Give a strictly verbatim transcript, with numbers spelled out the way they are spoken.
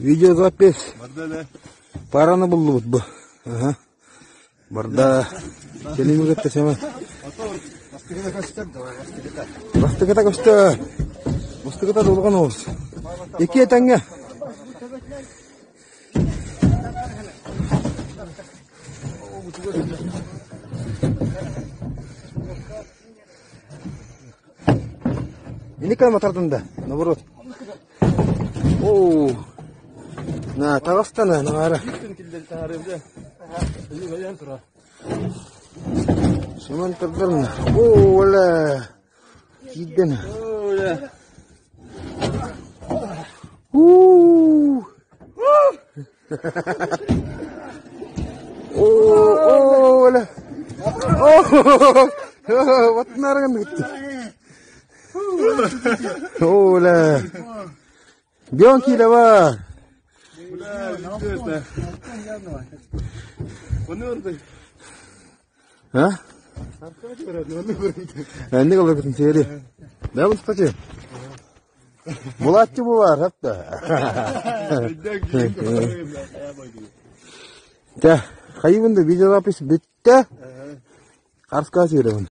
Видеозапись. Барда да. Параны булды бу. Ага. Барда. Келиме кетти сема. Вастыгыта качтар да, вастыгыта. Вастыгыта качты. Вастыгыта долган олус. Эки таңга. Ini kan motordan da, наоборот. Оу. На, Тагыстана, нагара. Шаман турдун. Оу, вала. Кидден. Уу. Оу, оу, вала. Оу. Вот нарган гитти. Оля. Бьонки давай. А? Энди калды кетин сери. Да бул качы? Булатчы булар, хатта. Да, хайвынды видеозапись битти. Карска беремин.